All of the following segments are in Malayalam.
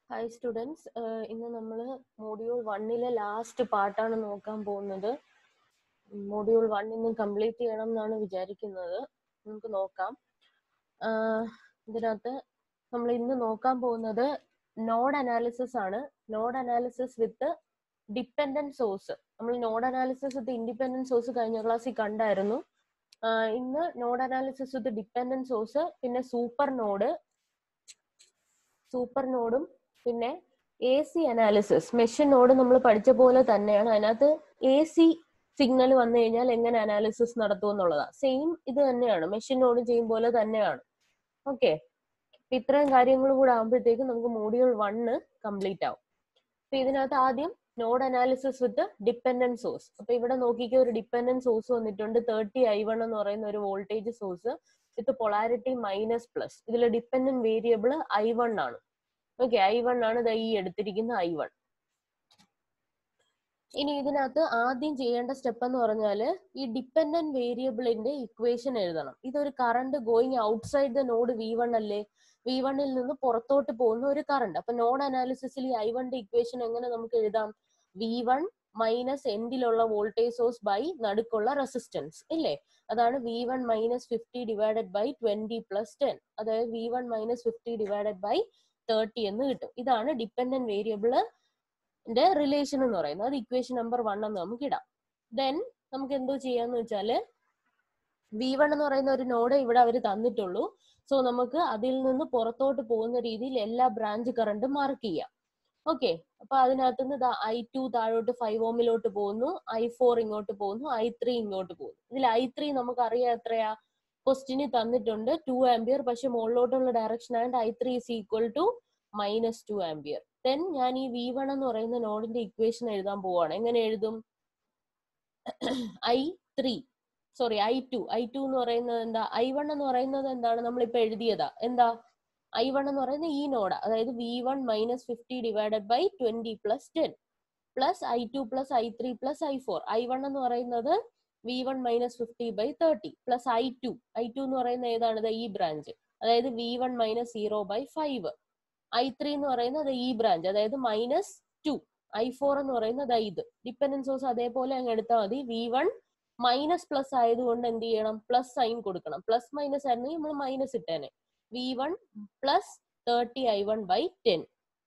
Hi students, ഇന്ന് നമ്മൾ മൊഡ്യൂൾ 1-ലെ ലാസ്റ്റ് പാർട്ടാണ് നോക്കാൻ പോകുന്നത്. മൊഡ്യൂൾ 1 ഇന്ന് കംപ്ലീറ്റ് ചെയ്യണം എന്നാണ് വിചാരിക്കുന്നത്. നമുക്ക് നോക്കാം. ഇതിനകത്ത് നമ്മൾ ഇന്ന് നോക്കാൻ പോകുന്നത് നോഡ് അനാലിസിസ് ആണ്. Node analysis with dependent source. നമ്മൾ node analysis with independent source കഴിഞ്ഞ ക്ലാസ്സിൽ കണ്ടായിരുന്നു. ഇന്ന് node analysis with dependent source, പിന്നെ സൂപ്പർ നോഡും പിന്നെ എ സി അനാലിസിസ്. മെഷീൻ നോഡ് നമ്മൾ പഠിച്ച പോലെ തന്നെയാണ്. അതിനകത്ത് എ സി സിഗ്നൽ വന്നു കഴിഞ്ഞാൽ എങ്ങനെ അനാലിസിസ് നടത്തും എന്നുള്ളതാണ്. സെയിം ഇത് തന്നെയാണ്, മെഷീൻ നോഡ് ചെയ്യും പോലെ തന്നെയാണ്. ഓക്കെ, ഇത്രയും കാര്യങ്ങൾ കൂടെ ആകുമ്പോഴത്തേക്കും നമുക്ക് മോഡ്യൂൾ 1 കംപ്ലീറ്റ് ആവും. അപ്പൊ ഇതിനകത്ത് ആദ്യം node analysis with dependent source. അപ്പൊ ഇവിടെ നോക്കിക്കോ, ഒരു ഡിപ്പെൻഡന്റ് സോഴ്സ് വന്നിട്ടുണ്ട്. 30i1 എന്ന് പറയുന്ന ഒരു വോൾട്ടേജ് സോഴ്സ് വിത്ത് പൊളാരിറ്റി -+. ഇതിൽ ഡിപ്പെൻഡന്റ് വേരിയബിൾ i1 ആണ്. ഓക്കെ, i1 ആണ് ഈ എടുത്തിരിക്കുന്ന i1. ഇനി ഇതിനകത്ത് ആദ്യം ചെയ്യേണ്ട സ്റ്റെപ്പ് എന്ന് പറഞ്ഞാല് ഈ ഡിപ്പെൻഡന്റ് വേരിയബിളിന്റെ ഇക്വേഷൻ എഴുതണം. ഇതൊരു current going outside the node V1 അല്ലേ, V1-ൽ നിന്ന് പുറത്തോട്ട് പോകുന്ന ഒരു കറണ്ട്. അപ്പൊ നോഡ് അനാലിസിസിൽ ഈ i1ന്റെ ഇക്വേഷൻ എങ്ങനെ നമുക്ക് എഴുതാം? V1 മൈനസ് എൻഡിലുള്ള വോൾട്ടേജ് സോഴ്സ് ബൈ നടുക്കുള്ള റെസിസ്റ്റൻസ് ഇല്ലേ, അതാണ് V1 - 50 ഡിവൈഡഡ് ബൈ 20 + 10. അതായത് V1 - 50 ഡിവൈഡഡ് ബൈ 30 എന്ന് കിട്ടും. ഇതാണ് ഡിപ്പെൻഡന്റ് വേരിയബിള് റിലേഷൻ എന്ന് പറയുന്നത്. അത് ഇക്വേഷൻ നമ്പർ 1 എന്ന് നമുക്ക് ഇടാം. ദെൻ നമുക്ക് എന്തോ ചെയ്യാന്ന് വെച്ചാല് V1 എന്ന് പറയുന്ന ഒരു നോഡ് ഇവിടെ അവർ തന്നിട്ടുള്ളൂ. സോ നമുക്ക് അതിൽ നിന്ന് പുറത്തോട്ട് പോകുന്ന രീതിയിൽ എല്ലാ ബ്രാഞ്ച് കറണ്ടും മാർക്ക് ചെയ്യാം. ഓക്കെ, അപ്പൊ അതിനകത്ത് നിന്ന് i2 താഴോട്ട് 5 ഓമിലോട്ട് പോകുന്നു, i4 ഇങ്ങോട്ട് പോകുന്നു, i3 ഇങ്ങോട്ട് പോകുന്നു. ഇതിൽ i3 നമുക്ക് അറിയാം എത്രയാ, ക്വസ്റ്റിന് തന്നിട്ടുണ്ട് 2 ആംപിയർ. പക്ഷെ മുകളിലോട്ടുള്ള ഡയറക്ഷൻ ആയതുകൊണ്ട് i3 = -2 ആംപിയർ. ദെൻ ഞാൻ ഈ V1 എന്ന് പറയുന്ന നോഡിന്റെ ഇക്വേഷൻ എഴുതാൻ പോവാണ്. എങ്ങനെ എഴുതും? i2 എന്ന് പറയുന്നത് എന്താ, i1 എന്ന് പറയുന്നത് എന്താണ്, നമ്മളിപ്പോ എഴുതിയതാ. എന്താ i1 എന്ന് പറയുന്നത് ഈ നോഡാ, അതായത് V1 - 50 divided by 20 + 10 plus i2 + i3 + i4. i1 എന്ന് പറയുന്നത് V1 - 50 / 30 പ്ലസ് i2 എന്ന് പറയുന്നത് ഏതാണ്, ഈ ബ്രാഞ്ച്, അതായത് V1 - 0/5. i3 എന്ന് പറയുന്നത് ഈ ബ്രാഞ്ച്, അതായത് -2. i4 എന്ന് പറയുന്നത് ഇത്. ഡിപ്പെൻഡന്റ് സോഴ്സ് അതേപോലെ അങ്ങ് എടുത്താൽ മതി. V1 മൈനസ് പ്ലസ് ആയതുകൊണ്ട് എന്ത് ചെയ്യണം, പ്ലസ് സൈൻ കൊടുക്കണം. പ്ലസ് മൈനസ് ആയിരുന്നെങ്കിൽ നമ്മൾ മൈനസ് ഇട്ടേനെ. V1 + 30i1/10.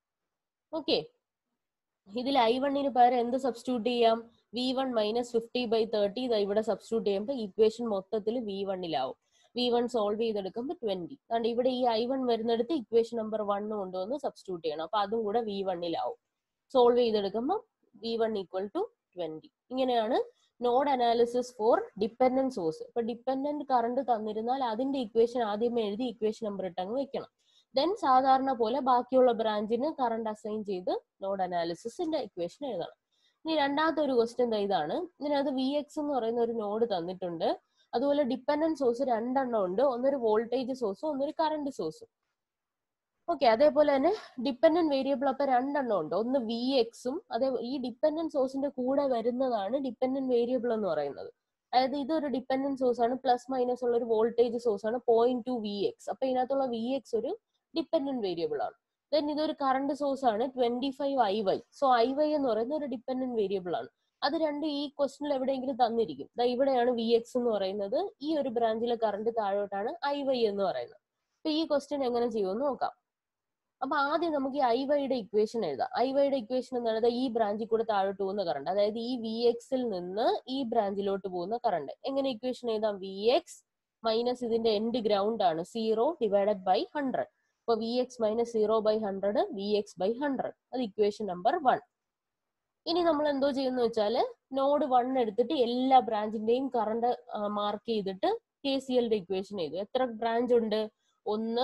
ഓക്കെ, ഇതിൽ i1-ന് പകരം എന്ത് സബ്സ്റ്റിറ്റ്യൂട്ട് ചെയ്യാം? V1 - 50/30 ഇതാ ഇവിടെ സബ്സ്റ്റിറ്റ്യൂട്ട് ചെയ്യുമ്പോൾ ഇക്വേഷൻ മൊത്തത്തിൽ V1-ലാവും. V1 സോൾവ് ചെയ്തെടുക്കുമ്പോൾ 20. അതുകൊണ്ട് ഇവിടെ ഈ i1 വരുന്നിടത്ത് ഇക്വേഷൻ നമ്പർ 1 കൊണ്ടുവന്ന് സബ്സ്റ്റിറ്റ്യൂട്ട് ചെയ്യണം. അപ്പൊ അതും കൂടെ V1-ലാവും. സോൾവ് ചെയ്തെടുക്കുമ്പോൾ V1 = 20. ഇങ്ങനെയാണ് node analysis for dependent source. ഇപ്പൊ ഡിപ്പെൻഡന്റ് കറണ്ട് തന്നിരുന്നാൽ അതിന്റെ ഇക്വേഷൻ ആദ്യമേ എഴുതി ഇക്വേഷൻ നമ്പർ ഇട്ടങ്ങ് വെക്കണം. ദെൻ സാധാരണ പോലെ ബാക്കിയുള്ള ബ്രാഞ്ചിന് കറണ്ട് അസൈൻ ചെയ്ത് നോഡ് അനാലിസിസിന്റെ ഇക്വേഷൻ എഴുതണം. ഇനി രണ്ടാമത്തെ ഒരു ക്വസ്റ്റ്യൻ ഇതാണ്. ഇതിനകത്ത് Vx എന്ന് പറയുന്ന ഒരു നോഡ് തന്നിട്ടുണ്ട്. അതുപോലെ ഡിപ്പെൻഡന്റ് സോഴ്സ് 2 എണ്ണം ഉണ്ട്. ഒന്നൊരു വോൾട്ടേജ് സോഴ്സും ഒന്നൊരു കറണ്ട് സോഴ്സും. ഓക്കെ, അതേപോലെ തന്നെ ഡിപ്പെൻഡന്റ് വേരിയബിൾ അപ്പൊ 2 എണ്ണം ഉണ്ട്. ഒന്ന് Vx-ഉം ഈ ഡിപ്പെൻഡന്റ് സോഴ്സിന്റെ കൂടെ വരുന്നതാണ് ഡിപ്പെൻഡന്റ് വേരിയബിൾ എന്ന് പറയുന്നത്. അതായത് ഇതൊരു ഡിപ്പെൻഡന്റ് സോഴ്സ് ആണ്, പ്ലസ് മൈനസ് ഉള്ള ഒരു വോൾട്ടേജ് സോഴ്സ് ആണ് 0.2 Vx. അപ്പൊ ഇതിനകത്തുള്ള Vx ഒരു ഡിപ്പെൻഡന്റ് വേരിയബിൾ ആണ്. ദെൻ ഇതൊരു കറണ്ട് സോഴ്സ് ആണ് 25iy. സോ iy എന്ന് പറയുന്ന ഒരു ഡിപ്പെൻഡന്റ് വേരിയബിൾ ആണ്. അത് രണ്ടും ഈ ക്വസ്റ്റിനിൽ എവിടെയെങ്കിലും തന്നിരിക്കും. ഇവിടെയാണ് Vx എന്ന് പറയുന്നത്, ഈ ഒരു ബ്രാഞ്ചിലെ കറണ്ട് താഴോട്ടാണ് iy എന്ന് പറയുന്നത്. അപ്പൊ ഈ ക്വസ്റ്റ്യൻ എങ്ങനെ ചെയ്യുമെന്ന് നോക്കാം. അപ്പൊ ആദ്യം നമുക്ക് ഈ iy-യുടെ ഇക്വേഷൻ എഴുതാം. iy-യുടെ ഇക്വേഷൻ എന്ന് ഈ ബ്രാഞ്ചിൽ കൂടെ താഴോട്ട് പോകുന്ന കറണ്ട്, അതായത് ഈ Vx-ൽ നിന്ന് ഈ ബ്രാഞ്ചിലോട്ട് പോകുന്ന കറണ്ട്. എങ്ങനെ ഇക്വേഷൻ എഴുതാം? Vx മൈനസ് ഇതിന്റെ എൻഡ് ഗ്രൗണ്ട് ആണ് 0 ഡിവൈഡഡ് ബൈ 100. അപ്പൊ Vx - 0/100 Vx/100. അത് ഇക്വേഷൻ നമ്പർ 1. ഇനി നമ്മൾ എന്തോ ചെയ്യുന്ന വെച്ചാല് നോഡ് 1 എടുത്തിട്ട് എല്ലാ ബ്രാഞ്ചിന്റെയും കറണ്ട് മാർക്ക് ചെയ്തിട്ട് KCL-ന്റെ ഇക്വേഷൻ എഴുതും. എത്ര ബ്രാഞ്ച് ഉണ്ട്? 1,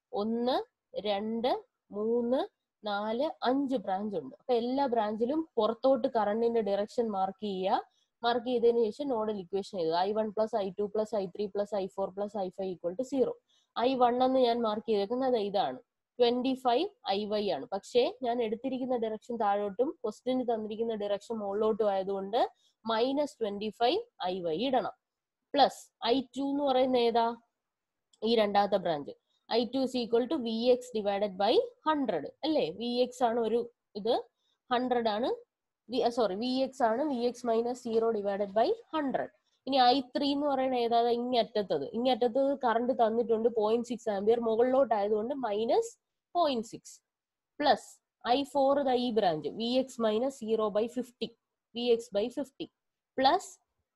2, 3, 4, 5 ബ്രാഞ്ച് ഉണ്ട്. അപ്പൊ എല്ലാ ബ്രാഞ്ചിലും പുറത്തോട്ട് കറണ്ടിന്റെ ഡയറക്ഷൻ മാർക്ക് ചെയ്യുക. മാർക്ക് ചെയ്തതിനു ശേഷം നോഡൽ ഇക്വേഷൻ എഴുതുക. i1 + i2 + i3 + i4 + i5 = 0. i1 എന്ന് ഞാൻ മാർക്ക് ചെയ്തേക്കുന്നത് ഇതാണ്, 25iy ആണ്. പക്ഷേ ഞാൻ എടുത്തിരിക്കുന്ന ഡയറക്ഷൻ താഴോട്ടും ക്വസ്റ്റ്യന് തന്നിരിക്കുന്ന ഡയറക്ഷൻ മുകളിലോട്ടും ആയതുകൊണ്ട് -25iy ഇടണം. പ്ലസ് i2 എന്ന് പറയുന്ന ഏതാ? ഈ രണ്ടാമത്തെ branch. I2 is equal to Vx divided by 100 അല്ലേ? Vx ആണ് ഒരു ഇത്, 100 ആണ് Vx ആണ് Vx minus 0 divided by 100. ഇനി I3 എന്ന് പറയുന്നത് ഏതാ? ഇങ്ങറ്റത്തത് കറണ്ട് തന്നിട്ടുണ്ട് 0.6 ആംപിയർ, മുകളിലോട്ടായതുകൊണ്ട് മൈനസ് 0.6 പ്ലസ് I4 ഈ branch Vx minus 0 by 50 Vx by 50 plus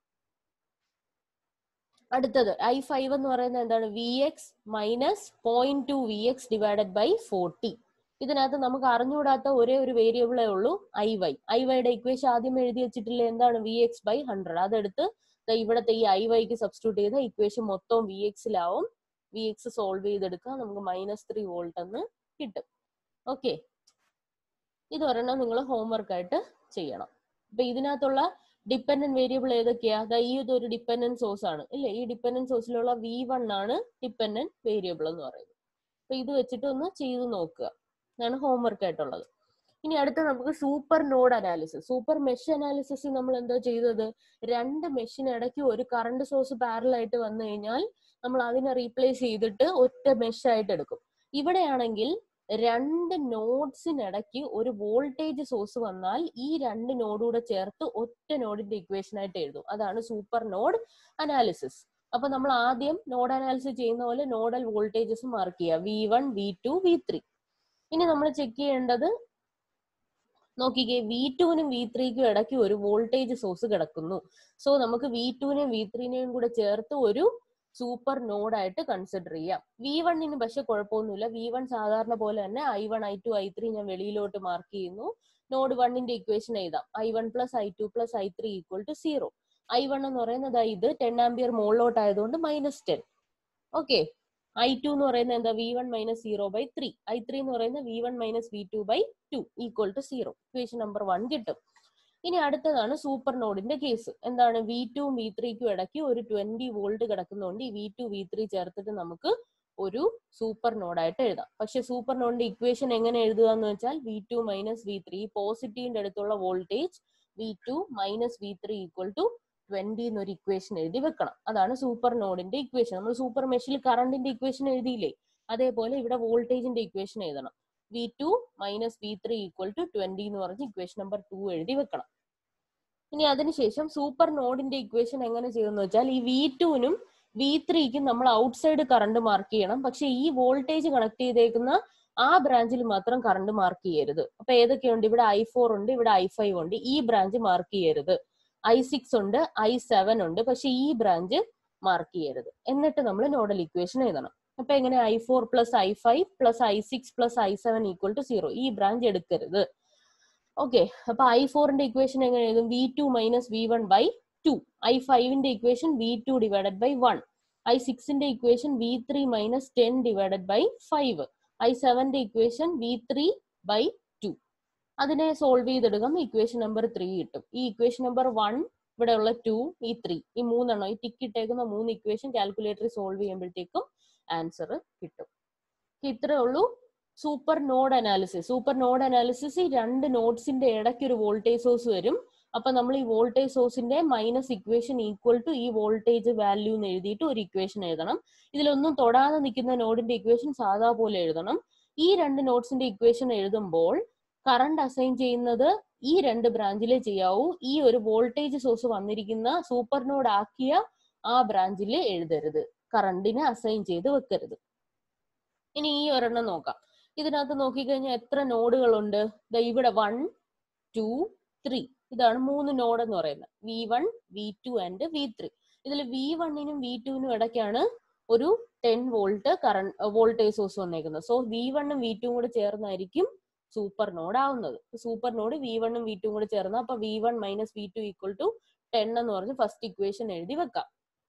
അടുത്തത് I5 എന്ന് പറയുന്നത് എന്താണ്? Vx minus 0.2 Vx divided by 40. ഇതിനകത്ത് നമുക്ക് അറിഞ്ഞുകൂടാത്ത ഒരേ ഒരു വേരിയബിളേ ഉള്ളൂ IY. IYയുടെ ഇക്വേഷൻ ആദ്യം എഴുതി വെച്ചിട്ടില്ലേ? എന്താണ്? Vx by 100. അതെടുത്ത് ഇവിടത്തെ ഈ IYക്ക് സബ്സ്റ്റിറ്റ്യൂട്ട് ചെയ്ത ഇക്വേഷൻ മൊത്തം Vxലാവും. Vx സോൾവ് ചെയ്തെടുക്കുക, നമുക്ക് -3 വോൾട്ട് എന്ന് കിട്ടും. ഓക്കെ, ഇതൊരെണ്ണം നിങ്ങൾ ഹോംവർക്ക് ആയിട്ട് ചെയ്യണം. അപ്പൊ ഇതിനകത്തുള്ള ഡിപ്പെൻഡന്റ് വേരിയബിൾ ഏതൊക്കെയാ? ഈ ഇതൊരു ഡിപ്പെൻഡന്റ് സോഴ്സ് ആണ് ഇല്ലേ? ഈ ഡിപ്പെൻഡന്റ് സോഴ്സിലുള്ള V1 ആണ് ഡിപ്പെൻഡന്റ് വേരിയബിൾ എന്ന് പറയുന്നത്. അപ്പൊ ഇത് വെച്ചിട്ട് ഒന്ന് ചെയ്ത് നോക്കുക, ഇതാണ് ഹോംവർക്ക് ആയിട്ടുള്ളത്. ഇനി അടുത്ത നമുക്ക് super node analysis. Super mesh analysis നമ്മൾ എന്താ ചെയ്തത്? രണ്ട് മെഷിനിടയ്ക്ക് ഒരു കറണ്ട് സോഴ്സ് പാരലൽ ആയിട്ട് വന്നു കഴിഞ്ഞാൽ നമ്മൾ അതിനെ റീപ്ലേസ് ചെയ്തിട്ട് ഒറ്റ മെഷ് ആയിട്ട് എടുക്കും. ഇവിടെയാണെങ്കിൽ രണ്ട് നോഡ്സിനിടയ്ക്ക് ഒരു വോൾട്ടേജ് സോഴ്സ് വന്നാൽ ഈ രണ്ട് നോഡൂടെ ചേർത്ത് ഒറ്റ നോഡിന്റെ ഇക്വേഷൻ ആയിട്ട് എഴുതും. അതാണ് സൂപ്പർ നോഡ് അനാലിസിസ്. അപ്പൊ നമ്മൾ ആദ്യം നോഡ് അനാലിസിസ് ചെയ്യുന്ന പോലെ നോഡൽ വോൾട്ടേജസ് മാർക്ക് ചെയ്യുക, V1, V2, V3. ഇനി നമ്മൾ ചെക്ക് ചെയ്യേണ്ടത് നോക്കിക്കേ, V2നും V3ക്കും ഇടയ്ക്ക് ഒരു വോൾട്ടേജ് സോഴ്സ് കിടക്കുന്നു. സോ നമുക്ക് V2നെയും V3നെയും കൂടെ ചേർത്ത് ഒരു സൂപ്പർ നോഡ് ആയിട്ട് കൺസിഡർ ചെയ്യാം. V1ന് പക്ഷെ കുഴപ്പമൊന്നുമില്ല. V1 സാധാരണ പോലെ തന്നെ I1, I2, I3 ഞാൻ വെളിയിലോട്ട് മാർക്ക് ചെയ്യുന്നു. നോഡ് 1ന്റെ ഇക്വേഷൻ എഴുതാം. I1 plus I2 plus I3 equal to 0. I1 എന്ന് പറയുന്നത് ഇത് 10 ആംപിയർ മുകളിലോട്ടായതുകൊണ്ട് -10. ഓക്കെ, I2 എന്ന് പറയുന്നത് എന്താ? V1 minus 0 by 3. I3 എന്ന് പറയുന്നത് V1 minus V2 by 2 equal to 0. Equation number 1 കിട്ടും. ഇനി അടുത്തതാണ് സൂപ്പർ നോഡിന്റെ കേസ്. എന്താണ്? V2ഉം V3ക്കും ഇടയ്ക്ക് ഒരു 20 വോൾട്ട് കിടക്കുന്നതുകൊണ്ട് ഈ V2, V3 ചേർത്തിട്ട് നമുക്ക് ഒരു സൂപ്പർ നോഡായിട്ട് എഴുതാം. പക്ഷെ സൂപ്പർ നോഡിന്റെ ഇക്വേഷൻ എങ്ങനെ എഴുതുക എന്ന് വെച്ചാൽ V2 minus V3, പോസിറ്റീവിന്റെ അടുത്തുള്ള voltage V2 minus V3 equal to 20 എന്നൊരു ഇക്വേഷൻ എഴുതി വെക്കണം. അതാണ് സൂപ്പർ നോഡിന്റെ ഇക്വേഷൻ. നമ്മൾ സൂപ്പർ മെഷിൽ കറണ്ടിന്റെ ഇക്വേഷൻ എഴുതിയില്ലേ? അതേപോലെ ഇവിടെ വോൾട്ടേജിന്റെ ഇക്വേഷൻ എഴുതണം. V2 minus V3 equal to 20 എന്ന് പറഞ്ഞ് ഇക്വേഷൻ നമ്പർ 2 എഴുതി വെക്കണം. ഇനി അതിനുശേഷം സൂപ്പർ നോഡിന്റെ ഇക്വേഷൻ എങ്ങനെ ചെയ്യുമെന്ന് വെച്ചാൽ ഈ V2നും V3ക്കും നമ്മൾ ഔട്ട്സൈഡ് കറണ്ട് മാർക്ക് ചെയ്യണം. പക്ഷെ ഈ വോൾട്ടേജ് കണക്ട് ചെയ്തേക്കുന്ന ആ ബ്രാഞ്ചിൽ മാത്രം കറണ്ട് മാർക്ക് ചെയ്യരുത്. അപ്പൊ ഏതൊക്കെയുണ്ട്? ഇവിടെ I4 ഉണ്ട്, ഇവിടെ I5 ഉണ്ട്. ഈ ബ്രാഞ്ച് മാർക്ക് ചെയ്യരുത്. I6 ഉണ്ട്, I7 ഉണ്ട്, പക്ഷെ ഈ ബ്രാഞ്ച് മാർക്ക് ചെയ്യരുത്. എന്നിട്ട് നമ്മൾ നോഡൽ ഇക്വേഷൻ എഴുതണം. അപ്പൊ എങ്ങനെ? I4 plus I5 plus I6 plus I7 equal to 0. ഈ ബ്രാഞ്ച് എടുക്കരുത്. ഓക്കെ, അപ്പൊ I4ന്റെ ഇക്വേഷൻ എങ്ങനെ എഴുതും? V2 minus V1 by 2. I5ന്റെ ഇക്വേഷൻ V2 divided by 1. I6ന്റെ equation V3 minus 10 divided by 5. I7ന്റെ ഇക്വേഷൻ V3 by 2. അതിനെ സോൾവ് ചെയ്തെടുക്കാം, ഇക്വേഷൻ നമ്പർ 3 കിട്ടും. ഈ ഇക്വേഷൻ നമ്പർ 1, ഇവിടെ ഉള്ള 2, ഈ 3, ഈ മൂന്നെണ്ണം, ഈ ടിക്ക് ഇട്ടേക്കുന്ന 3 ഇക്വേഷൻ കാൽക്കുലേറ്ററിൽ സോൾവ് ചെയ്യുമ്പോഴത്തേക്കും ആൻസർ കിട്ടും. ഇത്രേ ഉള്ളൂ super node analysis. Super node analysis ഈ രണ്ട് നോഡ്സിന്റെ ഇടയ്ക്ക് ഒരു വോൾട്ടേജ് സോഴ്സ് വരും. അപ്പൊ നമ്മൾ ഈ വോൾട്ടേജ് സോഴ്സിന്റെ മൈനസ് ഇക്വേഷൻ ഈക്വൽ ടു ഈ വോൾട്ടേജ് വാല്യൂ എന്ന് എഴുതിയിട്ട് ഒരു ഇക്വേഷൻ എഴുതണം. ഇതിലൊന്നും തൊടാതെ നിൽക്കുന്ന നോഡിന്റെ ഇക്വേഷൻ സാധാ പോലെ എഴുതണം. ഈ രണ്ട് നോഡ്സിന്റെ ഇക്വേഷൻ എഴുതുമ്പോൾ കറണ്ട് അസൈൻ ചെയ്യുന്നത് ഈ രണ്ട് ബ്രാഞ്ചിലേ ചെയ്യാവൂ. ഈ ഒരു വോൾട്ടേജ് സോഴ്സ് വന്നിരിക്കുന്ന സൂപ്പർ നോഡ് ആക്കിയ ആ ബ്രാഞ്ചിൽ എഴുതരുത്, കറണ്ടിനെ അസൈൻ ചെയ്ത് വെക്കരുത്. ഇനി ഈ ഒരെണ്ണം നോക്കാം. ഇതിനകത്ത് നോക്കിക്കഴിഞ്ഞാൽ എത്ര നോഡുകളുണ്ട്? ഇവിടെ 1, 2, 3. ഇതാണ് 3 നോഡ് എന്ന് പറയുന്നത്. V1, V2 and V3. ഇതിൽ V1നും V2നും ഇടയ്ക്കാണ് ഒരു 10 വോൾട്ട് കറണ്ട് വോൾട്ടേജ് സോഴ്സ് വന്നേക്കുന്നത്. സോ V1ഉം V2ഉം കൂടെ ചേർന്നായിരിക്കും സൂപ്പർ നോഡ് ആവുന്നത്. സൂപ്പർ നോഡ് V1ഉം V2ഉം കൂടെ ചേർന്ന അപ്പൊ V1 minus V2 equal to 10 എന്ന് പറഞ്ഞ് ഫസ്റ്റ് ഇക്വേഷൻ എഴുതി വെക്കാം.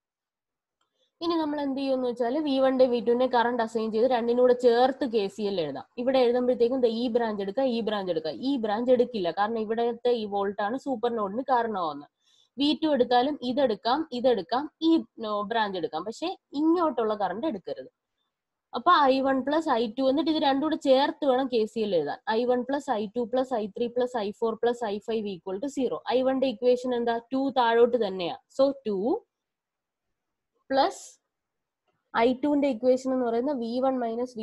ഇനി നമ്മൾ എന്ത് ചെയ്യുമെന്ന് വെച്ചാൽ V1ന്റെ V2ന്റെ കറണ്ട് അസൈൻ ചെയ്ത് രണ്ടിനൂടെ ചേർത്ത് KCL എഴുതാം. ഇവിടെ എഴുതുമ്പോഴത്തേക്കും ഈ ബ്രാഞ്ച് എടുക്കുക, ഈ ബ്രാഞ്ച് എടുക്കുക. ഈ ബ്രാഞ്ച് എടുക്കില്ല, കാരണം ഇവിടത്തെ ഈ വോൾട്ടാണ് സൂപ്പർ നോഡിന് കാരണമാവുന്നത്. V2 എടുത്താലും ഇതെടുക്കാം, ഇതെടുക്കാം, ഈ ബ്രാഞ്ച് എടുക്കാം, പക്ഷെ ഇങ്ങോട്ടുള്ള കറണ്ട് എടുക്കരുത്. അപ്പൊ I1 plus I2 എന്നിട്ട് ഇത് രണ്ടും കൂടെ ചേർത്ത് വേണം KCL എഴുതാൻ. I1 plus I2 plus I3 plus I4 plus I5 equal to 0. I1ന്റെ ഇക്വേഷൻ എന്താ? 2 താഴോട്ട് തന്നെയാ. സോ 2 plus I2ന്റെ ഇക്വേഷൻ എന്ന് പറയുന്നത് V1 minus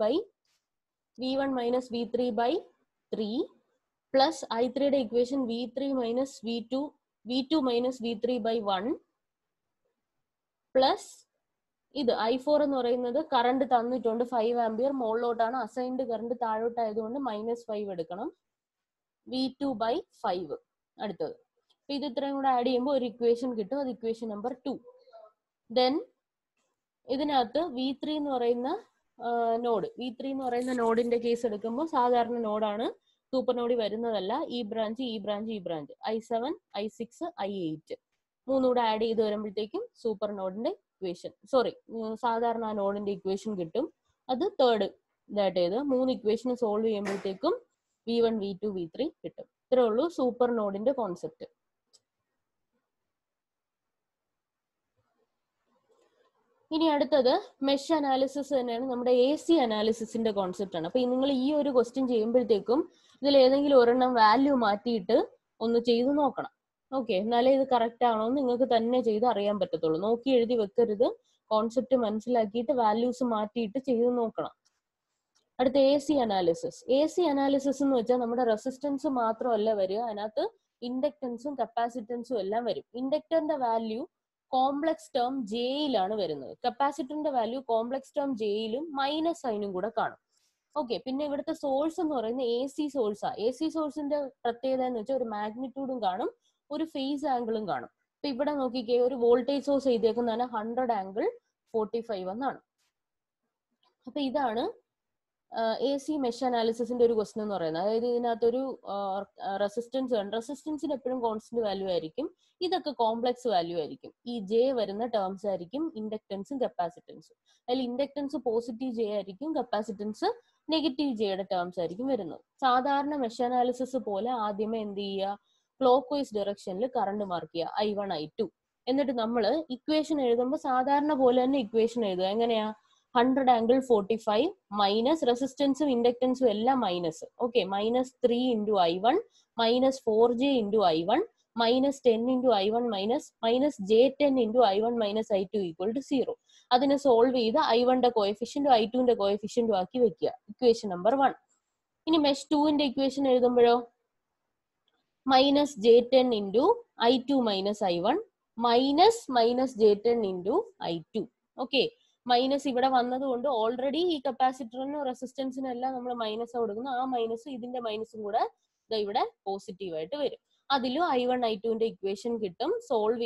V3 by 3 plus I3യുടെ equation V3 minus V2 minus V3 by 1 plus ഇത് I4 എന്ന് പറയുന്നത് കറണ്ട് തന്നിട്ടുണ്ട് 5 ആംപിയർ, മുകളിലോട്ടാണ് അസൈൻഡ് കറണ്ട്, താഴോട്ടായതുകൊണ്ട് -5 എടുക്കണം, V2 ബൈ 5 അടുത്തത്. അപ്പൊ ഇത് ഇത്രയും കൂടെ ആഡ് ചെയ്യുമ്പോൾ ഒരു ഇക്വേഷൻ കിട്ടും, അത് ഇക്വേഷൻ നമ്പർ 2. ദെൻ ഇതിനകത്ത് V3 എന്ന് പറയുന്ന നോഡിന്റെ കേസ് എടുക്കുമ്പോൾ സാധാരണ നോഡാണ്, സൂപ്പർ നോഡിൽ വരുന്നതല്ല. ഈ branch I7 I6 I8 മൂന്നൂടെ add ചെയ്ത് വരുമ്പോഴത്തേക്കും സൂപ്പർ നോഡിന്റെ ഇക്വേഷൻ, സാധാരണ ആ നോഡിന്റെ ഇക്വേഷൻ കിട്ടും. അത് തേർഡ് ഇതായിട്ട് ചെയ്ത് 3 ഇക്വേഷൻ സോൾവ് ചെയ്യുമ്പോഴത്തേക്കും V1 V2 V3 കിട്ടും. ഇത്രേ ഉള്ളൂ സൂപ്പർ നോഡിന്റെ കോൺസെപ്റ്റ്. ഇനി അടുത്തത് മെഷ് അനാലിസിസ് തന്നെയാണ്, നമ്മുടെ AC അനാലിസിസിന്റെ കോൺസെപ്റ്റ് ആണ്. അപ്പൊ നിങ്ങൾ ഈ ഒരു ക്വസ്റ്റ്യൻ ചെയ്യുമ്പോഴത്തേക്കും ഇതിൽ ഏതെങ്കിലും ഒരെണ്ണം വാല്യൂ മാറ്റിയിട്ട് ഒന്ന് ചെയ്ത് നോക്കണം. ഓക്കെ, എന്നാലേ ഇത് കറക്റ്റ് ആണോ എന്ന് നിങ്ങൾക്ക് തന്നെ ചെയ്ത് അറിയാൻ പറ്റത്തുള്ളൂ. നോക്കി എഴുതി വെക്കരുത്, കോൺസെപ്റ്റ് മനസ്സിലാക്കിയിട്ട് വാല്യൂസ് മാറ്റിയിട്ട് ചെയ്ത് നോക്കണം. അടുത്ത AC അനാലിസിസ് എന്ന് വെച്ചാൽ നമ്മുടെ റെസിസ്റ്റൻസ് മാത്രമല്ല വരിക, അതിനകത്ത് ഇൻഡക്ടൻസും കപ്പാസിറ്റൻസും എല്ലാം വരും. ഇൻഡക്ടറിന്റെ വാല്യൂ കോംപ്ലക്സ് ടേം ജെയിലാണ് വരുന്നത്, കപ്പാസിറ്ററിന്റെ വാല്യൂ കോംപ്ലക്സ് ടേം ജെയിലും മൈനസ് സൈനും കൂടെ കാണും. ഓക്കെ, പിന്നെ ഇവിടുത്തെ സോഴ്സ് എന്ന് പറയുന്നത് AC സോഴ്സാ. AC സോഴ്സിന്റെ പ്രത്യേകത എന്ന് വെച്ചാൽ ഒരു മാഗ്നിറ്റ്യൂഡും കാണും, ഒരു ഫേസ് ആംഗിളും കാണും. അപ്പൊ ഇവിടെ നോക്കിക്കേ, ഒരു വോൾട്ടേജ് സോഴ്സ് എഴുതിയേക്കുന്നതാണ് 100∠45 എന്നാണ്. അപ്പൊ ഇതാണ് AC മെഷ് അനാലിസിസിന്റെ ഒരു ക്വസ്റ്റൻ എന്ന് പറയുന്നത്. അതായത് ഇതിനകത്തൊരു റെസിസ്റ്റൻസിന് എപ്പോഴും കോൺസ്റ്റന്റ് വാല്യൂ ആയിരിക്കും, ഇതൊക്കെ കോംപ്ലക്സ് വാല്യൂ ആയിരിക്കും. ഈ ജെ വരുന്ന ടേംസ് ആയിരിക്കും ഇൻഡക്ടൻസും കപ്പാസിറ്റൻസും. അതിൽ ഇൻഡക്ടൻസ് പോസിറ്റീവ് ജെ ആയിരിക്കും, കപ്പാസിറ്റൻസ് നെഗറ്റീവ് ജെയുടെ ടേംസ് ആയിരിക്കും വരുന്നത്. സാധാരണ മെഷ് അനാലിസിസ് പോലെ ആദ്യമേ എന്ത് ചെയ്യുക, ക്ലോക്ക് വൈസ് ഡയറക്ഷനിൽ കറണ്ട് മാർക്ക് ചെയ്യുക I1 I2. എന്നിട്ട് നമ്മൾ ഇക്വേഷൻ എഴുതുമ്പോൾ സാധാരണ പോലെ തന്നെ ഇക്വേഷൻ എഴുതുക. എങ്ങനെയാ, 100∠45 മൈനസ് റെസിസ്റ്റൻസും ഇൻഡക്ടൻസും എല്ലാം minus. Okay, -3 × I1 -4j × I1 -10 × I1 -j10 × I1 I2 = 0. അതിനെ സോൾവ് ചെയ്ത് I1ന്റെ കോഎഫിഷ്യന്റും I2ന്റെ കോഎഫിഷ്യന്റും ആക്കി വെക്കുക, ഇക്വേഷൻ നമ്പർ 1. ഇനി മെഷ് 2ന്റെ ഇക്വേഷൻ എഴുതുമ്പോഴോ -j10 × I2 I1 -j10 × I2. Okay, minus ഇവിടെ വന്നതുകൊണ്ട് ഓൾറെഡി ഈ കപ്പാസിറ്ററിനും റെസിസ്റ്റൻസിനും എല്ലാം നമ്മൾ മൈനസ് കൊടുക്കുന്നു. ആ മൈനസ് ഇതിന്റെ മൈനസും കൂടെ ഇവിടെ പോസിറ്റീവ് ആയിട്ട് വരും. അതിലും I1 I2ന്റെ ഇക്വേഷൻ കിട്ടും. സോൾവ്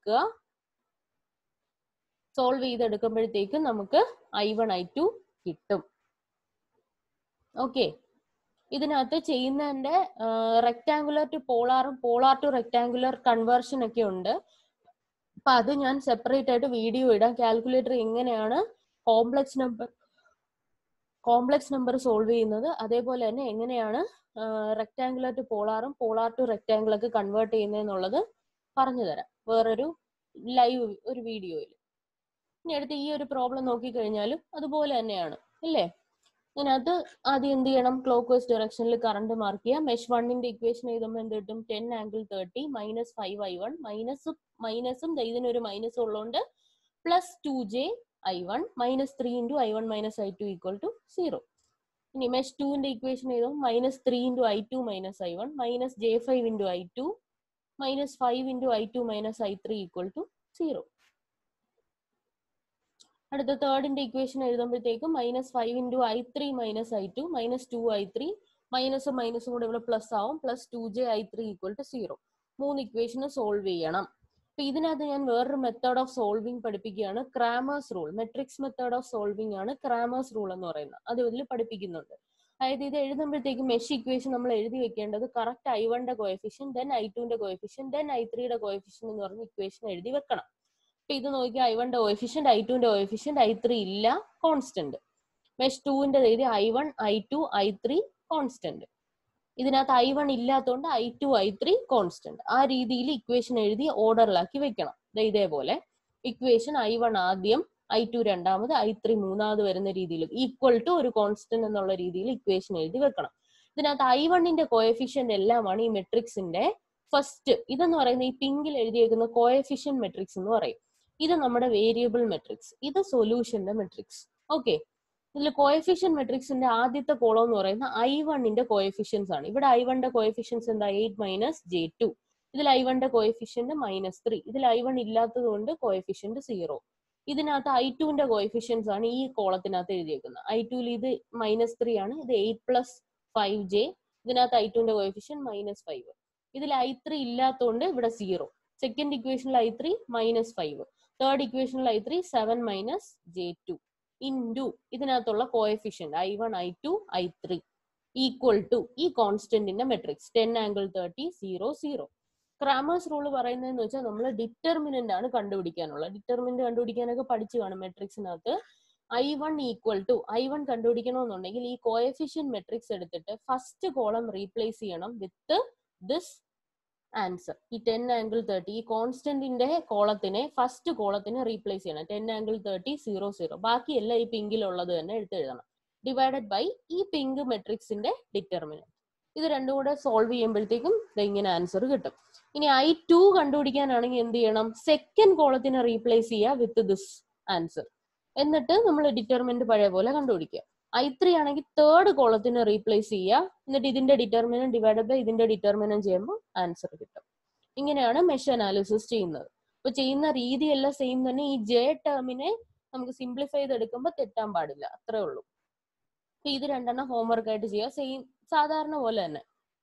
ചെയ്തെടുക്കുമ്പോഴത്തേക്കും നമുക്ക് I1 I2 കിട്ടും. ഓക്കെ, ഇതിനകത്ത് ചെയ്യുന്നതിന്റെ റെക്ടാങ്കുലർ ടു പോളാറും പോളാർ ടു റെക്ടാങ്കുലർ കൺവേർഷൻ ഒക്കെ ഉണ്ട്. അപ്പൊ അത് ഞാൻ സെപ്പറേറ്റ് ആയിട്ട് വീഡിയോ ഇടാം. കാൽക്കുലേറ്റർ എങ്ങനെയാണ് കോംപ്ലക്സ് നമ്പർ സോൾവ് ചെയ്യുന്നത്, അതേപോലെ തന്നെ എങ്ങനെയാണ് റെക്ടാങ്കുലർ ടു പോളാറും പോളാർ ടു റെക്ടാങ്കിൾ ഒക്കെ കൺവേർട്ട് ചെയ്യുന്നതെന്നുള്ളത് പറഞ്ഞു തരാം വേറൊരു ലൈവ് ഒരു വീഡിയോയിൽ. ഇനി അടുത്ത് ഈ ഒരു പ്രോബ്ലം നോക്കിക്കഴിഞ്ഞാലും അതുപോലെ തന്നെയാണ് അല്ലേ. അതിനകത്ത് ആദ്യം എന്ത് ചെയ്യണം, ക്ലോക്ക് വൈസ് ഡയറക്ഷനിൽ കറണ്ട് മാർക്ക് ചെയ്യുക. മെഷ് 1ന്റെ ഇക്വേഷൻ എഴുതുമ്പോൾ എന്ത് കിട്ടും, 10∠30 -5 I1 മൈനസും ഇതിനൊരു മൈനസ് ഉള്ളതുകൊണ്ട് +2j I1 -3 × I1 I2 = 0. ഇനി മെഷ് 2ന്റെ ഇക്വേഷൻ എഴുതും -3 × I2 I1 -j5 × I2 -5 × I2 I3 = 0. അടുത്ത തേർഡിന്റെ ഇക്വേഷൻ എഴുതുമ്പോഴത്തേക്കും -5 × I3 I2 -2I3 മൈനസും കൂടെ ഇവിടെ പ്ലസ് ആവും, +2j I3 = 0. 3 ഇക്വേഷന് സോൾവ് ചെയ്യണം. അപ്പൊ ഇതിനകത്ത് ഞാൻ വേറൊരു മെത്തേഡ് ഓഫ് സോൾവിങ് പഠിപ്പിക്കുകയാണ്, Cramer's rule. Matrix method of solving ആണ് ക്രാമേഴ്സ് റൂൾ എന്ന് പറയുന്നത്, അത് ഇതിൽ പഠിപ്പിക്കുന്നുണ്ട്. അതായത് ഇത് എഴുതുമ്പോഴത്തേക്കും മെഷ് ഇക്വേഷൻ നമ്മൾ എഴുതി വെക്കേണ്ടത് കറക്റ്റ് I1ന്റെ കോഎഫിഷ്യന്റ്, ദെൻ I2ന്റെ കോഎഫിഷ്യന്റ്, ദെൻ I3യുടെ കോഎഫിഷ്യന്റ് എന്ന് പറഞ്ഞ ഇക്വേഷൻ എഴുതി വെക്കണം. അപ്പൊ ഇത് നോക്കി I1ന്റെ കോഎഫിഷ്യന്റ്, I2ന്റെ കോഎഫിഷ്യന്റ്, I3 ഇല്ല, കോൺസ്റ്റന്റ്. മെഷ് 2ന്റെ എഴുതി I1 I2 I3 കോൺസ്റ്റന്റ്. ഇതിനകത്ത് I1 ഇല്ലാത്തതുകൊണ്ട് I2 I3 കോൺസ്റ്റന്റ്. ആ രീതിയിൽ ഇക്വേഷൻ എഴുതി ഓർഡറിലാക്കി വെക്കണം. ഇതേപോലെ ഇക്വേഷൻ I1 ആദ്യം, I2 രണ്ടാമത്, I3 മൂന്നാമത് വരുന്ന രീതിയിൽ ഈക്വൽ ടു ഒരു കോൺസ്റ്റന്റ് എന്നുള്ള രീതിയിൽ ഇക്വേഷൻ എഴുതി വെക്കണം. ഇതിനകത്ത് I1ന്റെ കോഎഫിഷ്യന്റ് എല്ലാമാണ് ഈ മെട്രിക്സിന്റെ ഫസ്റ്റ്. ഇതെന്ന് പറയുന്നത് ഈ പിങ്കിൽ എഴുതിയേക്കുന്ന കോഎഫിഷ്യന്റ് മെട്രിക്സ് എന്ന് പറയും. ഇത് നമ്മുടെ വേരിയബിൾ മെട്രിക്സ്, ഇത് സൊല്യൂഷന്റെ മെട്രിക്സ്. ഓക്കെ, ഇതിൽ കോഎഫിഷ്യൻ മെട്രിക്സിന്റെ ആദ്യത്തെ കോളം എന്ന് പറയുന്ന I1ന്റെ കോഎഫിഷ്യൻസ് ആണ്. ഇവിടെ I1ന്റെ കോഎഫിഷ്യൻസ് എന്താ? 8 - j2. ഇതിൽ I1ന്റെ കോഎഫിഷ്യന്റ് -3. ഇതിൽ I1 ഇല്ലാത്തത് കൊണ്ട് കോഎഫിഷ്യന്റ് 0. ഇതിനകത്ത് I2ന്റെ കോഎഫിഷ്യൻസ് ആണ് ഈ കോളത്തിനകത്ത് എഴുതിയേക്കുന്നത്. I2ൽ ഇത് -3 ആണ്, ഇത് 8 + 5j. ഇതിനകത്ത് I2ന്റെ കോഎഫിഷ്യന്റ് -5. ഇതിൽ I3 ഇല്ലാത്തതുകൊണ്ട് ഇവിടെ 0. സെക്കൻഡ് ഇക്വേഷനിൽ I3 -5. തേർഡ് ഇക്വേഷനിൽ I3 7 - j2 ഇൻറ്റു ഇതിനകത്തുള്ള coefficient I1, I2, I3 equal to ഈ കോൺസ്റ്റന്റിന്റെ മെട്രിക്സ് 10 ∠30 0 0. ക്രാമേഴ്സ് റൂൾ പറയുന്നതെന്ന് വെച്ചാൽ നമ്മൾ ഡിറ്റർമിനന്റ് ആണ് കണ്ടുപിടിക്കാനുള്ളത്. ഡിറ്റർമിനന്റ് കണ്ടുപിടിക്കാനൊക്കെ പഠിച്ചു കാണും മെട്രിക്സിനകത്ത്. I1 ഈക്വൽ ടു I1 കണ്ടുപിടിക്കണമെന്നുണ്ടെങ്കിൽ ഈ കോഎഫിഷ്യന്റ് മെട്രിക്സ് എടുത്തിട്ട് ഫസ്റ്റ് കോളം റീപ്ലേസ് ചെയ്യണം വിത്ത് ദിസ് ആൻസർ. ഈ 10 ∠30 ഈ കോൺസ്റ്റന്റിന്റെ കോളത്തിനെ ഫസ്റ്റ് കോളത്തിന് റീപ്ലേസ് ചെയ്യണം. 10 ∠30 0 0. ബാക്കിയെല്ലാം ഈ പിങ്കിലുള്ളത് തന്നെ എഴുതണം. ഡിവൈഡഡ് ബൈ ഈ പിങ്ക് മെട്രിക്സിന്റെ ഡിറ്റർമിനന്റ്. ഇത് രണ്ടും കൂടെ സോൾവ് ചെയ്യുമ്പോഴത്തേക്കും ഇങ്ങനെ ആൻസർ കിട്ടും. ഇനി I2 കണ്ടുപിടിക്കാനാണെങ്കിൽ എന്ത് ചെയ്യണം? സെക്കൻഡ് കോളത്തിനെ റീപ്ലേസ് ചെയ്യുക വിത്ത് ദിസ് ആൻസർ. എന്നിട്ട് നമ്മൾ ഡിറ്റർമിനന്റ് പഴയ പോലെ കണ്ടുപിടിക്കുക. I3 ആണെങ്കിൽ തേർഡ് കോളത്തിനെ റീപ്ലേസ് ചെയ്യുക. എന്നിട്ട് ഇതിന്റെ ഡിറ്റർമിനന്റ് ഡിവൈഡഡ് ബൈ ഇതിന്റെ ഡിറ്റർമിനന്റ് ചെയ്യുമ്പോൾ ആൻസർ കിട്ടും. ഇങ്ങനെയാണ് മെഷ് അനാലിസിസ് ചെയ്യുന്നത്. അപ്പൊ ചെയ്യുന്ന രീതിയെല്ലാം സെയിം തന്നെ. ഈ J ടേമിനെ നമുക്ക് സിംപ്ലിഫൈ ചെയ്തെടുക്കുമ്പോൾ തെറ്റാൻ പാടില്ല, അത്രേ ഉള്ളൂ. അപ്പൊ ഇത് രണ്ടെണ്ണം ഹോംവർക്ക് ആയിട്ട് ചെയ്യുക, സെയിം സാധാരണ പോലെ തന്നെ.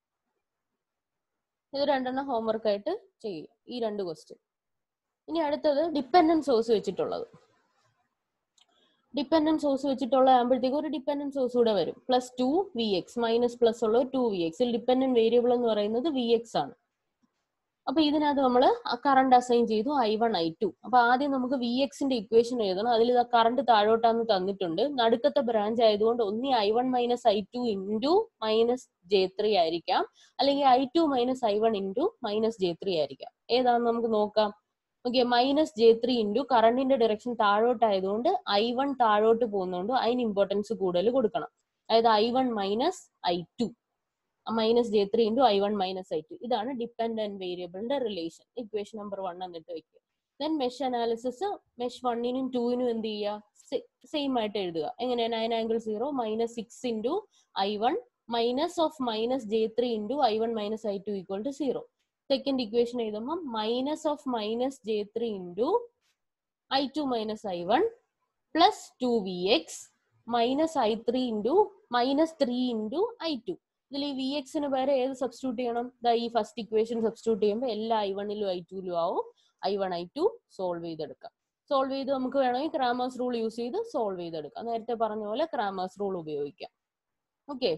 ഇത് രണ്ടെണ്ണം ഹോംവർക്ക് ആയിട്ട് ചെയ്യുക, ഈ രണ്ട് ക്വസ്റ്റ്യൻ. ഇനി അടുത്തത് ഡിപ്പെൻഡന്റ് സോഴ്സ് വെച്ചിട്ടുള്ളത്. ഡിപ്പെൻഡന്റ് സോഴ്സ് വെച്ചിട്ടുള്ള ആകുമ്പോഴത്തേക്ക് ഒരു ഡിപ്പെൻഡന്റ് സോഴ്സ് കൂടെ വരും. +2vx മൈനസ് പ്ലസ് ഉള്ള 2vx. ഡിപ്പെൻഡന്റ് വേരിയബിൾ എന്ന് പറയുന്നത് vx ആണ്. അപ്പൊ ഇതിനകത്ത് നമ്മൾ കറണ്ട് അസൈൻ ചെയ്തു I1, I2. അപ്പൊ ആദ്യം നമുക്ക് vxന്റെ ഇക്വേഷൻ എഴുതണം. അതിൽ കറണ്ട് താഴോട്ടാന്ന് തന്നിട്ടുണ്ട്. നടുക്കത്തെ ബ്രാഞ്ച് ആയതുകൊണ്ട് ഒന്നി I1 - I2 ഇൻറ്റു -j3 ആയിരിക്കാം, അല്ലെങ്കിൽ I2 - I1 ഇൻറ്റു -j3 ആയിരിക്കാം. ഏതാന്ന് നമുക്ക് നോക്കാം. ഓക്കെ, -j3 ഇൻറ്റു കറണ്ടിന്റെ ഡയറക്ഷൻ താഴോട്ടായതുകൊണ്ട് I1 താഴോട്ട് പോകുന്നതുകൊണ്ട് അതിന് ഇമ്പോർട്ടൻസ് കൂടുതൽ കൊടുക്കണം. അതായത് I1 - I2, -j3 into I1 - I2. ഇതാണ് ഡിപ്പെൻഡന്റ് വേരിയബിളിന്റെ റിലേഷൻ. ഇക്വേഷൻ നമ്പർ 1 എന്നിട്ട് വെക്കുക. ദെൻ മെഷ് അനാലിസിസ് മെഷ് 1നും 2നും എന്ത് ചെയ്യുക? സെയിം ആയിട്ട് എഴുതുക. എങ്ങനെ? 9 ∠0 -6 into I1 -j3 into I1 - I2 equal to 0. Second equation എഴുതുമ്പോൾ -j3 into I2 - I1 plus 2vx minus I3 into -3 into I2. ഇതിൽ ഈ vxന് പകരം ഏത് സബ്സ്റ്റിറ്റ്യൂട്ട് ചെയ്യണം? ഈ ഫസ്റ്റ് ഇക്വേഷൻ സബ്സ്റ്റിറ്റ്യൂട്ട് ചെയ്യുമ്പോൾ എല്ലാ I1ലും I2ലും ആവും. I1, I2 സോൾവ് ചെയ്തെടുക്കാം. സോൾവ് ചെയ്ത് നമുക്ക് വേണമെങ്കിൽ ക്രാമേഴ്സ് റൂൾ യൂസ് ചെയ്ത് സോൾവ് ചെയ്തെടുക്കാം. നേരത്തെ പറഞ്ഞ പോലെ ക്രാമേഴ്സ് റൂൾ ഉപയോഗിക്കാം. ഓക്കെ,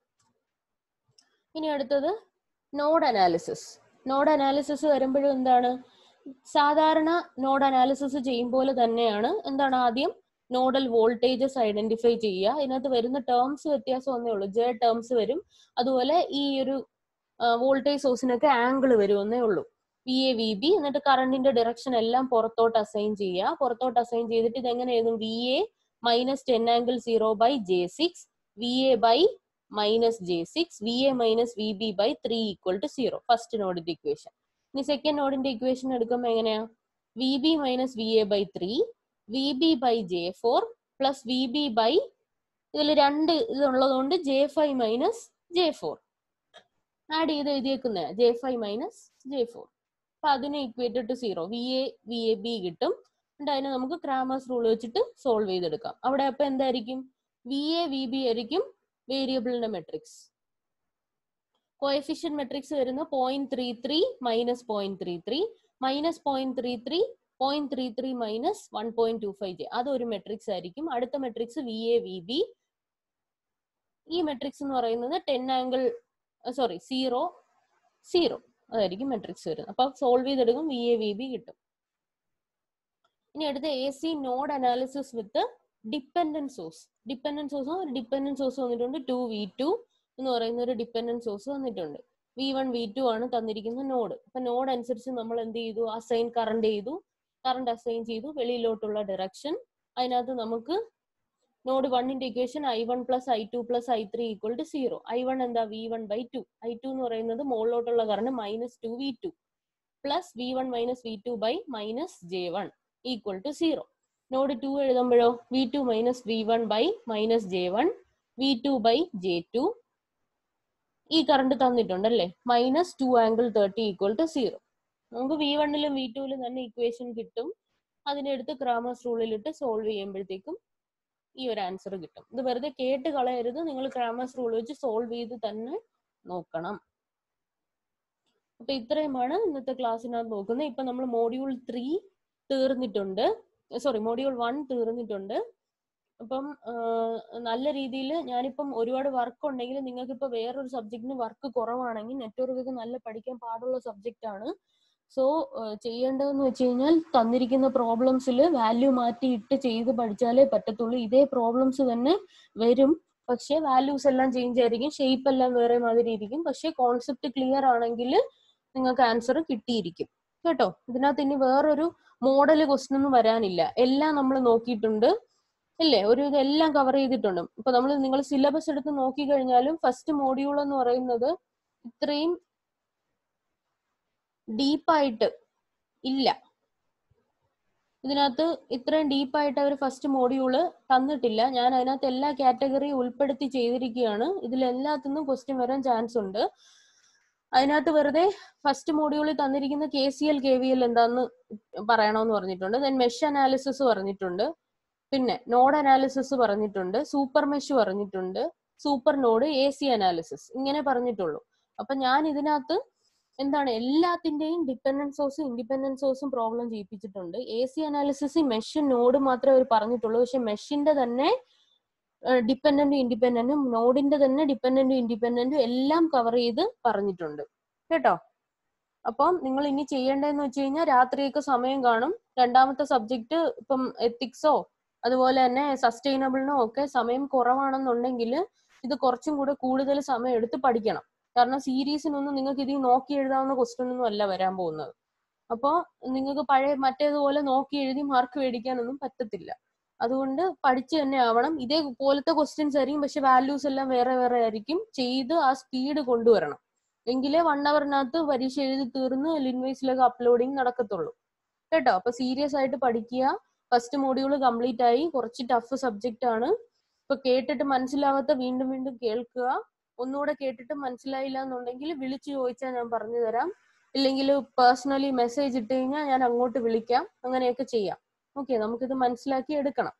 ഇനി അടുത്തത് നോഡ് അനാലിസിസ്. നോഡ് അനാലിസിസ് വരുമ്പോഴും എന്താണ്? സാധാരണ നോഡ് അനാലിസിസ് ചെയ്യുമ്പോൾ തന്നെയാണ്. എന്താണ്? ആദ്യം നോഡൽ വോൾട്ടേജസ് ഐഡന്റിഫൈ ചെയ്യുക. ഇതിനകത്ത് വരുന്ന ടേംസ് വ്യത്യാസം ഒന്നേ ഉള്ളൂ. J ടേംസ് വരും. അതുപോലെ ഈ ഒരു വോൾട്ടേജ് സോഴ്സിനൊക്കെ ആംഗിൾ വരുമെന്നേ ഉള്ളൂ. VA, VB. എന്നിട്ട് കറണ്ടിന്റെ ഡയറക്ഷൻ എല്ലാം പുറത്തോട്ട് അസൈൻ ചെയ്യുക. പുറത്തോട്ട് അസൈൻ ചെയ്തിട്ട് ഇതെങ്ങനെ എഴുതും? VA -10 ∠0 j6, VA -j6, VA -VB 3 = 0. First നോഡിന്റെ ഇക്വേഷൻ. ഇനി സെക്കൻഡ് നോഡിന്റെ ഇക്വേഷൻ എടുക്കുമ്പോൾ എങ്ങനെയാ? VB - VA 3, VB j4 plus VB ഇതിൽ രണ്ട് ഇതുള്ളതുകൊണ്ട് J5 - J4 ആഡ് ചെയ്ത് എഴുതിയേക്കുന്ന J5 - J4. അപ്പൊ അതിനെ ഇക്വേറ്റഡ് ടു 0. VA VAB കിട്ടും. എന്നിട്ട് അതിനെ നമുക്ക് ക്രാമേഴ്സ് റൂൾ വെച്ചിട്ട് സോൾവ് ചെയ്തെടുക്കാം. അവിടെ അപ്പൊ എന്തായിരിക്കും? VA VB ആയിരിക്കും വേരിയബിളിന്റെ മെട്രിക്സ്. കോഎഫിഷ്യന്റ് മെട്രിക്സ് വരുന്ന 0.33 - 0.33 -0.33 0.33 - 1.25J. അതൊരു മെട്രിക്സ് ആയിരിക്കും. അടുത്ത മെട്രിക്സ് VA VB. ഈ മെട്രിക്സ് എന്ന് പറയുന്നത് 0 0 അതായിരിക്കും മെട്രിക്സ് വരുന്നത്. അപ്പൊ സോൾവ് ചെയ്തെടുക്കും, VA VB കിട്ടും. ഇനി അടുത്ത AC node analysis with dependent source. Dependent source വന്നിട്ടുണ്ട്. 2v2 എന്ന് പറയുന്ന ഒരു ഡിപ്പെൻഡന്റ് സോഴ്സ് വന്നിട്ടുണ്ട്. V1 V2 ആണ് തന്നിരിക്കുന്ന നോഡ്. അപ്പൊ നോഡ് അനുസരിച്ച് നമ്മൾ എന്ത് ചെയ്തു? അസൈൻ കറണ്ട് ചെയ്തു. കറണ്ട് അസൈൻ ചെയ്തു വെളിയിലോട്ടുള്ള ഡയറക്ഷൻ. അതിനകത്ത് നമുക്ക് node 1ന്റെ equation I1 + I2 + I3 = 0. I1 എന്താ? V1/2. I2 എന്ന് പറയുന്നത് മുകളിലോട്ടുള്ള current -2v2 plus V1 - V2 /-J1. Equal to 0. Node 2 എഴുതുമ്പോഴോ v2 minus v1 by minus j1 v2 by j2. ഈ കറണ്ട് തന്നിട്ടുണ്ട് അല്ലേ, മൈനസ് 2 ആംഗിൾ 30 ഈക്വൽ ടു 0. നമുക്ക് v1ലും v2ലും തന്നെ ഇക്വേഷൻ കിട്ടും. അതിനെടുത്ത് ക്രാമേഴ്സ് റൂളിലിട്ട് സോൾവ് ചെയ്യുമ്പോഴത്തേക്കും ഈ ഒരു ആൻസർ കിട്ടും. ഇത് വെറുതെ കേട്ട് കളയരുത്, നിങ്ങൾ ക്രാമേഴ്സ് റൂൾ വെച്ച് സോൾവ് ചെയ്ത് തന്നെ നോക്കണം. അപ്പൊ ഇത്രയുമാണ് ഇന്നത്തെ ക്ലാസ്സിനകത്ത് നോക്കുന്നത്. ഇപ്പൊ നമ്മൾ മോഡ്യൂൾ 3 തീർന്നിട്ടുണ്ട്, മോഡ്യൂൾ 1 തീർന്നിട്ടുണ്ട്. അപ്പം നല്ല രീതിയിൽ ഞാനിപ്പം ഒരുപാട് വർക്ക് ഉണ്ടെങ്കിൽ നിങ്ങൾക്ക് ഇപ്പൊ വേറൊരു സബ്ജക്റ്റിന് വർക്ക് കുറവാണെങ്കിൽ നെറ്റ്വർക്ക് നല്ല പഠിക്കാൻ പാടുള്ള സബ്ജക്റ്റ് ആണ്. സോ ചെയ്യേണ്ടതെന്ന് വെച്ച് കഴിഞ്ഞാൽ തന്നിരിക്കുന്ന പ്രോബ്ലംസിൽ വാല്യൂ മാറ്റിയിട്ട് ചെയ്ത് പഠിച്ചാലേ പറ്റത്തുള്ളൂ. ഇതേ പ്രോബ്ലംസ് തന്നെ വരും, പക്ഷെ വാല്യൂസ് എല്ലാം ചേഞ്ച് ആയിരിക്കും, ഷേപ്പ് എല്ലാം വേറെ മാതിരി ഇരിക്കും. പക്ഷെ കോൺസെപ്റ്റ് ക്ലിയർ ആണെങ്കിൽ നിങ്ങൾക്ക് ആൻസർ കിട്ടിയിരിക്കും കേട്ടോ. ഇതിനകത്ത് ഇനി വേറൊരു മോഡൽ ക്വസ്റ്റ്യൻ ഒന്നും വരാനില്ല, എല്ലാം നമ്മൾ നോക്കിയിട്ടുണ്ട് ഇല്ലേ, ഒരു ഇതെല്ലാം കവർ ചെയ്തിട്ടുണ്ട്. ഇപ്പൊ നിങ്ങൾ സിലബസ് എടുത്ത് നോക്കി കഴിഞ്ഞാലും ഫസ്റ്റ് മോഡ്യൂൾ എന്ന് പറയുന്നത് ഇത്രയും ഡീപ്പായിട്ട് ഇല്ല. ഇതിനകത്ത് ഇത്രയും ഡീപ്പായിട്ട് അവർ ഫസ്റ്റ് മോഡ്യൂള് തന്നിട്ടില്ല. ഞാൻ അതിനകത്ത് എല്ലാ കാറ്റഗറിയും ഉൾപ്പെടുത്തി ചെയ്തിരിക്കുകയാണ്. ഇതിലെല്ലാത്തിനും ക്വസ്റ്റ്യൻ വരാൻ ചാൻസ് ഉണ്ട്. അതിനകത്ത് വെറുതെ ഫസ്റ്റ് മോഡ്യൂളിൽ തന്നിരിക്കുന്ന KCL KVL എന്താന്ന് പറയണമെന്ന് പറഞ്ഞിട്ടുണ്ട്. ദെൻ മെഷ് അനാലിസിസ് പറഞ്ഞിട്ടുണ്ട്, പിന്നെ നോഡ് അനാലിസിസ് പറഞ്ഞിട്ടുണ്ട്, സൂപ്പർ മെഷ് പറഞ്ഞിട്ടുണ്ട്, സൂപ്പർ നോഡ്, AC അനാലിസിസ്, ഇങ്ങനെ പറഞ്ഞിട്ടുള്ളൂ. അപ്പൊ ഞാൻ ഇതിനകത്ത് എന്താണ് എല്ലാത്തിന്റെയും ഡിപെൻഡന്റ് സോഴ്സും ഇൻഡിപെൻഡന്റ് സോഴ്സും പ്രോബ്ലം ചെയ്യിപ്പിച്ചിട്ടുണ്ട്. AC അനാലിസിസ് മെഷ് നോഡ് മാത്രമേ അവർ പറഞ്ഞിട്ടുള്ളൂ. പക്ഷെ മെഷിന്റെ തന്നെ ഡിപെൻഡന്റും ഇൻഡിപെൻഡന്റും നോഡിന്റെ തന്നെ ഡിപെൻഡന്റും ഇൻഡിപെൻഡന്റും എല്ലാം കവർ ചെയ്ത് പറഞ്ഞിട്ടുണ്ട് കേട്ടോ. അപ്പം നിങ്ങൾ ഇനി ചെയ്യേണ്ടതെന്ന് വെച്ച് കഴിഞ്ഞാൽ രാത്രിയൊക്കെ സമയം കാണും, രണ്ടാമത്തെ സബ്ജക്ട് ഇപ്പം എത്തിക്സോ അതുപോലെ തന്നെ സസ്റ്റൈനബിളിനോ ഒക്കെ സമയം കുറവാണെന്നുണ്ടെങ്കിൽ ഇത് കുറച്ചും കൂടെ കൂടുതൽ സമയം എടുത്ത് പഠിക്കണം. കാരണം സീരീസിനൊന്നും നിങ്ങൾക്ക് ഇതിൽ നോക്കി എഴുതാവുന്ന ക്വസ്റ്റ്യൻ ഒന്നും അല്ല വരാൻ പോകുന്നത്. അപ്പോൾ നിങ്ങൾക്ക് പഴയ മറ്റേതുപോലെ നോക്കി എഴുതി മാർക്ക് മേടിക്കാനൊന്നും പറ്റത്തില്ല. അതുകൊണ്ട് പഠിച്ചു തന്നെ ആവണം. ഇതേപോലത്തെ ക്വസ്റ്റ്യൻസ് ആയിരിക്കും, പക്ഷെ വാല്യൂസ് എല്ലാം വേറെ വേറെ ആയിരിക്കും. ചെയ്ത് ആ സ്പീഡ് കൊണ്ടുവരണം, എങ്കിലേ 1 അവറിനകത്ത് പരീക്ഷ എഴുതി തീർന്ന് ലിൻവൈസിലൊക്കെ അപ്ലോഡിങ് നടക്കത്തുള്ളൂ കേട്ടോ. അപ്പൊ സീരിയസ് ആയിട്ട് പഠിക്കുക. ഫസ്റ്റ് മോഡ്യൂൾ കംപ്ലീറ്റ് ആയി, കുറച്ച് ടഫ് സബ്ജക്റ്റ് ആണ്. ഇപ്പൊ കേട്ടിട്ട് മനസ്സിലാവാത്ത വീണ്ടും വീണ്ടും കേൾക്കുക. ഒന്നുകൂടെ കേട്ടിട്ട് മനസ്സിലായില്ല എന്നുണ്ടെങ്കിൽ വിളിച്ചു ചോദിച്ചാൽ ഞാൻ പറഞ്ഞു തരാം, ഇല്ലെങ്കിൽ പേഴ്സണലി മെസ്സേജ് ഇട്ട് കഴിഞ്ഞാൽ ഞാൻ അങ്ങോട്ട് വിളിക്കാം, അങ്ങനെയൊക്കെ ചെയ്യാം. ഓക്കെ, നമുക്കിത് മനസ്സിലാക്കി എടുക്കണം.